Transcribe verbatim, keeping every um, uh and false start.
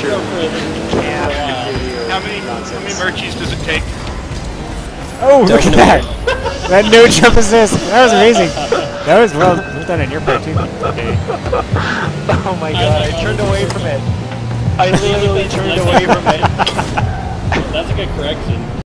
true. How many, how many merchies does it take? Oh, look at that! That no jump assist! That was amazing! That was well, well done on your part too. Okay. Oh my god, I turned away from it. I literally turned away from it. That's a good correction.